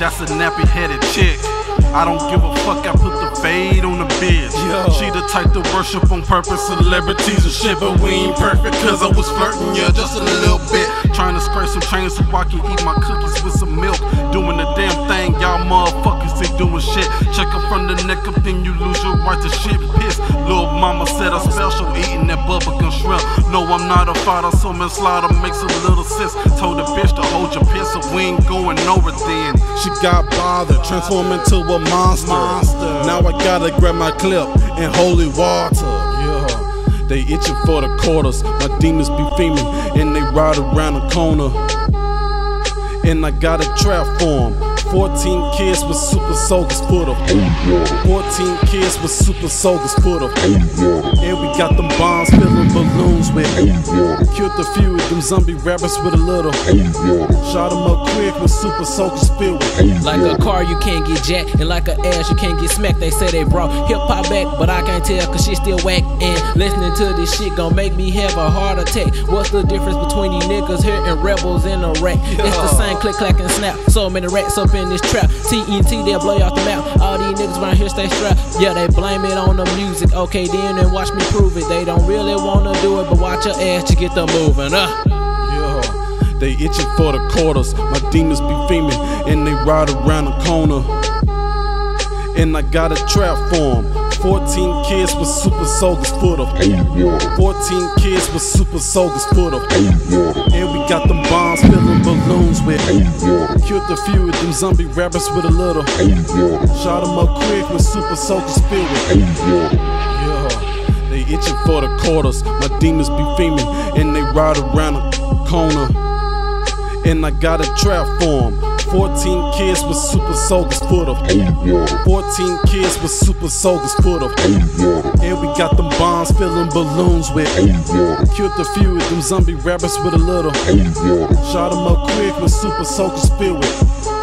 That's a nappy-headed chick. I don't give a fuck, I put the fade on the bitch. She the type to worship on purpose, celebrities and shit, but we ain't perfect, cause I was flirting, yeah, just a little bit. Trying to scrape some change so I can eat my cookies with some milk. Doing the damn thing, y'all motherfuckers ain't doing shit. Check her from the neck up, then you lose your right to shit piss. Lil' mama said I'm special, eating that bubblegum shrimp. No, I'm not a fighter, so manslaughter makes a little sense. Told the bitch to hold your piss, so we ain't going over then. She got bothered, transform into a monster. Now I gotta grab my clip in holy water. Yeah, they itching for the quarters. My demons be feeming and they ride around the corner. And I got a trap for 'em. 14 kids with super soldiers for the 14 kids with super soldiers for the and we got them bombs filling balloons with killed a few of them zombie rappers with a little shot them up quick with super soldiers filled with like a car you can't get jacked, and like a ass you can't get smacked. They say they brought hip-hop back, but I can't tell cause shit still whack. And listening to this shit gon' make me have a heart attack. What's the difference between these niggas here and rebels in Iraq? It's the same click, clack, and snap. So many rats up in this trap. TNT, they'll blow you off the map. All these niggas around here stay strapped. Yeah, they blame it on the music. Okay, then watch me prove it. They don't really wanna do it, but watch your ass to get them moving. Yeah, they itching for the quarters. My demons be feeming and they ride around the corner. And I got a trap for 'em. 14 kids with super soldiers for the 14 kids with super soldiers for the and we got them bombs filling balloons with killed a few of them zombie rappers with a little shot them up quick with super soldiers filled with yeah, they itching for the quarters. My demons be feeming and they ride around the corner. And I got a trap for 'em. 14 kids with super soldiers for the 14 kids with super soldiers for the and we got them bombs filling balloons with killed a few of them zombie rappers with a little shot them up quick with super soldiers filled with